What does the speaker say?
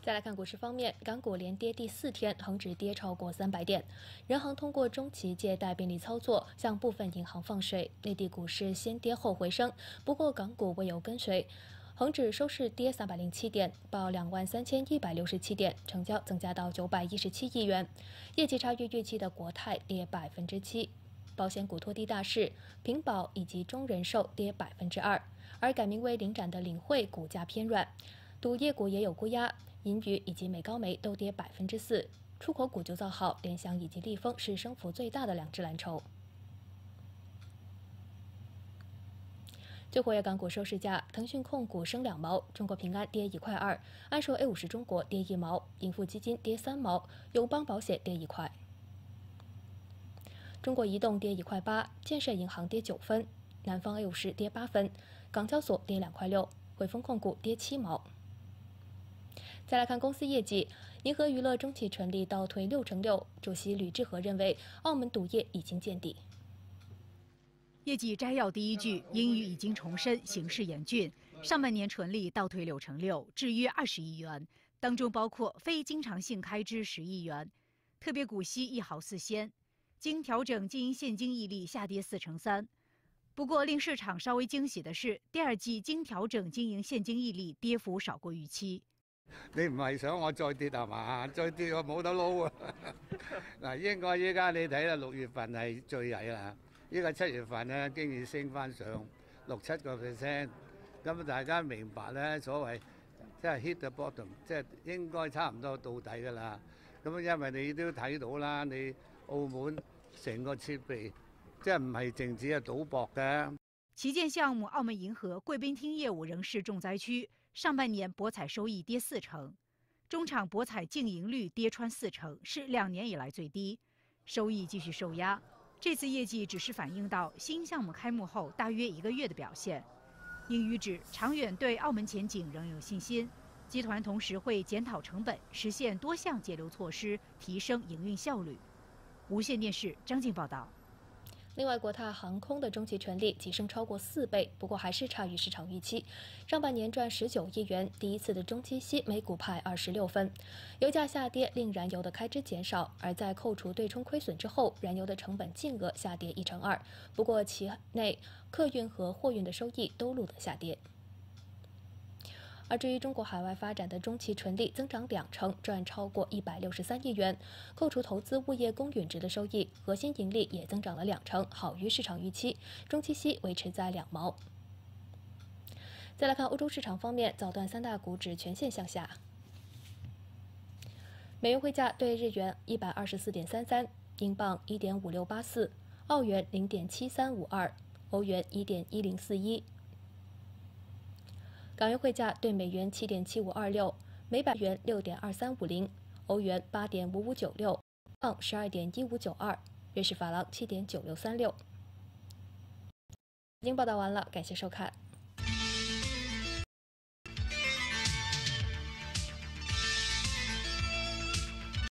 再来看股市方面，港股连跌第4天，恒指跌超过300点。人行通过中期借贷便利操作，向部分银行放水，内地股市先跌后回升，不过港股未有跟随。恒指收市跌307点，报23167点，成交增加到917亿元。业绩差于预期的国泰跌7%，保险股拖低大势，平保以及中人寿跌2%，而改名为领展的领汇股价偏软。赌业股也有估压，银娱以及美高梅都跌4%，出口股就造好，联想以及利丰是升幅最大的2只蓝筹。最活跃港股收市价，腾讯控股升2毛，中国平安跌1块2，安硕 A50 中国跌1毛，盈富基金跌3毛，友邦保险跌1块。中国移动跌1块8，建设银行跌9分，南方 A50 跌8分，港交所跌2块6，汇丰控股跌7毛。再来看公司业绩，银河娱乐中期纯利倒退6%，主席吕志和认为澳门赌业已经见底。 业绩摘要第一句，英语已经重申形势严峻，上半年纯利倒退6%，至约20亿元，当中包括非经常性开支10亿元，特别股息1毫4仙，经调整经营现金溢利下跌43%。不过令市场稍微惊喜的是，第二季经调整经营现金溢利跌幅少过预期。 你唔係想我再跌係嘛？再跌我冇得撈啊！嗱，應該依家你睇啦，6月份係最曳啦，依個7月份咧經已升翻上6-7%，咁大家明白咧，所謂即係 hit the bottom， 即係應該差唔多到底㗎啦。咁因為你都睇到啦，你澳門成個設備即係唔係淨止係賭博嘅。 旗舰項目澳門銀河貴賓廳業務仍是重災區。上半年博彩收益跌40%，中場博彩净盈率跌穿40%，是2年以来最低，收益继续受压。这次业绩只是反映到新项目开幕后大约1个月的表现。英语指长远对澳门前景仍有信心，集团同时会检讨成本，实现多项节流措施，提升营运效率。无线电视张静报道。 另外，国泰航空的中期纯利提升超过4倍，不过还是差于市场预期。上半年赚19亿元，第一次的中期息每股派26分。油价下跌令燃油的开支减少，而在扣除对冲亏损之后，燃油的成本净额下跌1成2。不过期内客运和货运的收益都录得下跌。而至于中国海外发展的中期纯利增长2成，赚超过163亿元，扣除投资物业公允值的收益，核心盈利也增长了2成，好于市场预期，中期息维持在2毛。再来看欧洲市场方面，早段3大股指全线向下。美元汇价对日元124.33，英镑1.5684，澳元0.7352，欧元1.1041。港元汇价对美元7.7526，每百元6.2350，欧元8.5596，镑12.1592，瑞士法郎7.9636。已经报道完了，感谢收看。